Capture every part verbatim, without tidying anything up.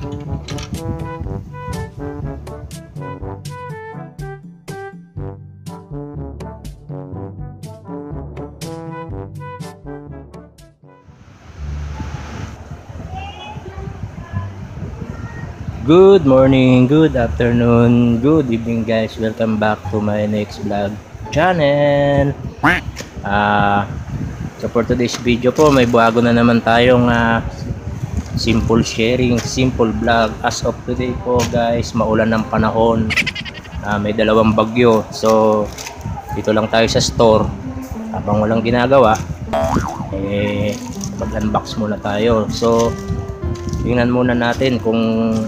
Good morning, good afternoon, good evening guys. Welcome back to my next vlog channel. Ah, uh, so for today's video po, may bago na naman tayong uh, simple sharing, simple vlog. As of today po guys, maulan ng panahon. Uh, may dalawang bagyo. So dito lang tayo sa store. Habang walang ginagawa, eh mag-unbox muna tayo. So tingnan muna natin kung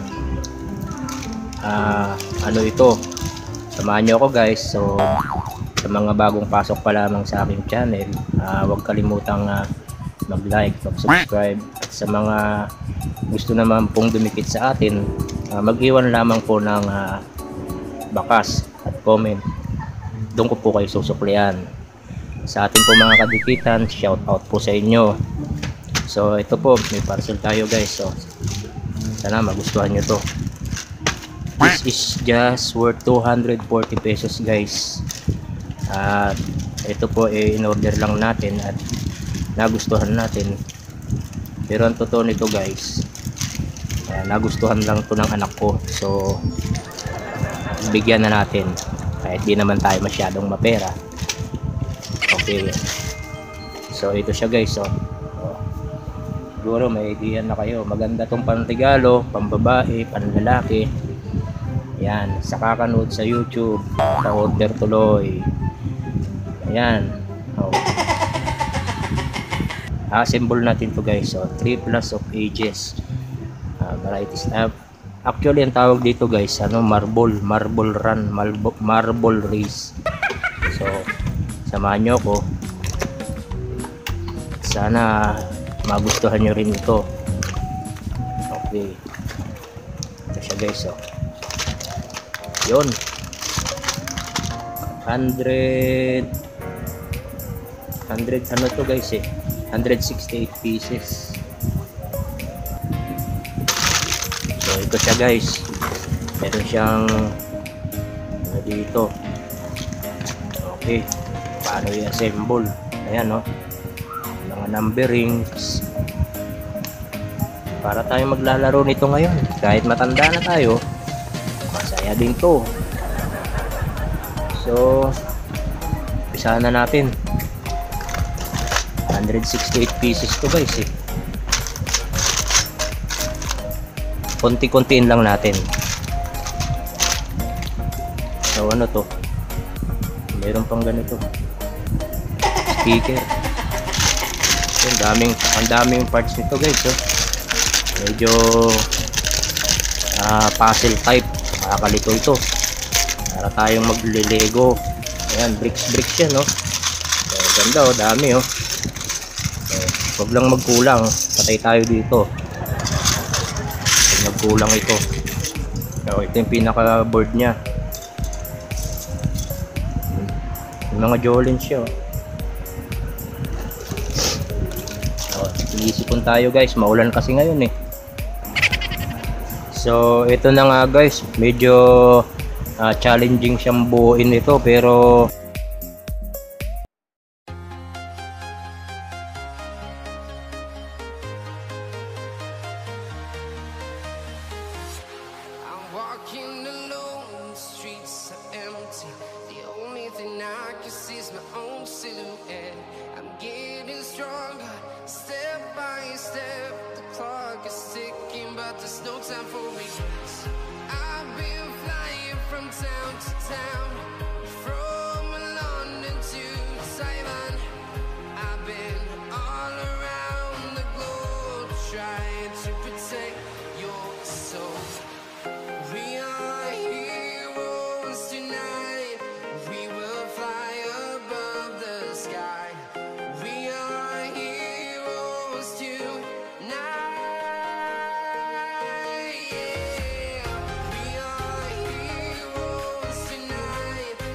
Uh, ano ito, samahan nyo ako guys. So sa mga bagong pasok pa lamang sa aking channel, uh, huwag kalimutang uh, mag like, mag subscribe. At sa mga gusto naman pong dumikit sa atin, uh, mag iwan lamang po ng uh, bakas at comment. Doon ko po kayo susuklian. Sa ating po mga kadikitan, shout out po sa inyo. So ito po, may parcel tayo guys. So sana magustuhan nyo to. This is just worth two hundred forty pesos guys. At uh, ito po eh, in order lang natin at nagustuhan natin. Pero ang totoo nito guys, uh, nagustuhan lang to ng anak ko. So bigyan na natin kahit di naman tayo masyadong mapera. Okay. So ito siya guys. So, oh. Siguro may idea na kayo. Maganda tong panregalo, pambabae, panlalaki. Yan, sa kakanood sa YouTube, pa-order tuloy. Ayan. Oh. Assemble natin to guys. So, three plus of ages. Uh, varieties. Uh, actually, ang tawag dito guys, ano, marble, marble run, marble, marble race. So, samahan nyo ako. Sana magustuhan nyo rin ito. Okay. Ito siya guys. So, yun, hundred hundred ano to guys eh, one hundred sixty-eight pieces. So ito siya guys, meron siyang ano dito. Okay, paano i-assemble? Ayan no, mga numberings para tayo maglalaro nito ngayon. Kahit matanda na tayo, masaya din to. So pisahan na natin. One hundred sixty-eight pieces to guys eh. Konti-kontiin lang natin. So ano to, meron pang ganito sticker. Ang daming ang daming parts nito guys oh. Medyo uh, puzzle type. Nakakalito ito para tayong maglilego. Ayan, bricks bricks yan no. So, ganda oh, dami oh. So, huwag lang magkulang, patay tayo dito huwag magkulang ito. So, ito yung pinaka board nya. Yung mga jolens siya oh. So, iisipon tayo guys, maulan kasi ngayon eh. So ito na nga guys, medyo uh, challenging siyang buuin ito pero I'm walking alone, the streets are empty. The only thing I can see is my own silhouette. I'm getting stronger, step by step. The clock is ticking, but there's no time for regrets. I've been flying from town to town, from London to Taiwan. I've been all around the globe trying to protect your soul. We are heroes tonight. We will fly above the sky. We are heroes tonight. Yeah. We are heroes tonight.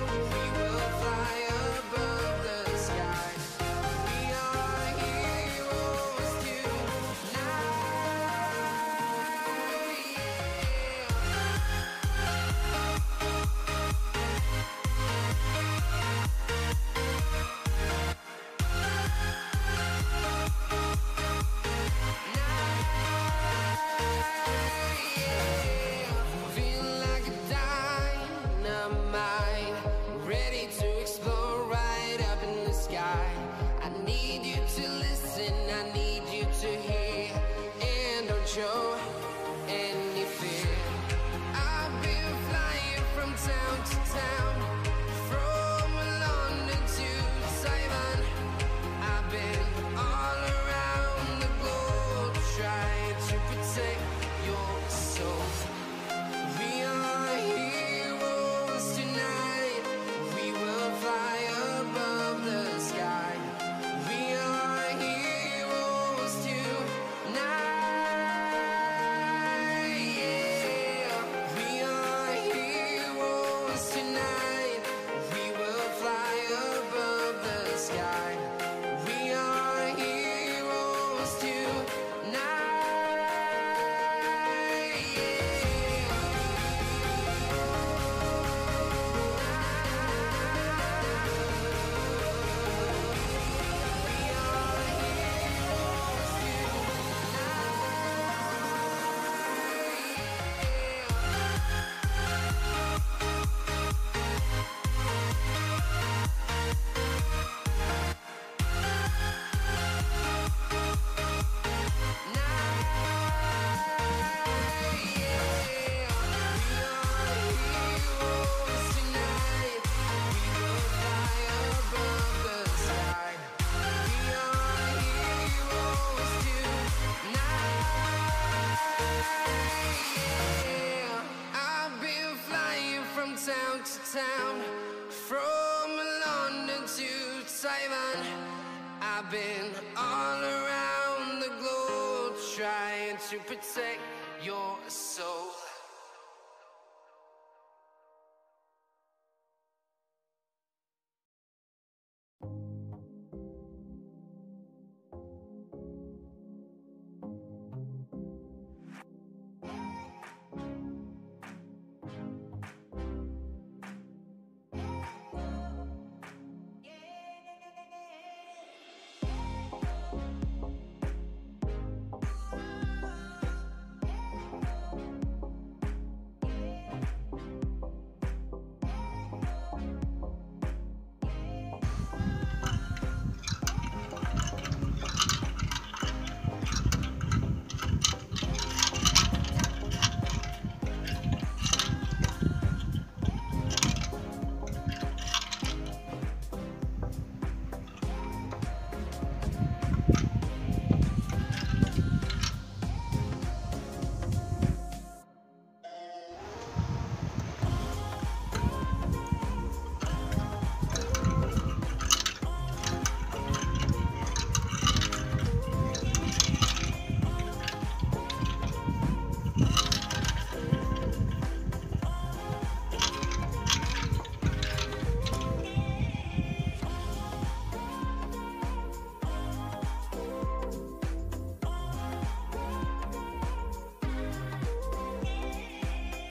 to town, from London to Taiwan. I've been all around the globe trying to protect your soul.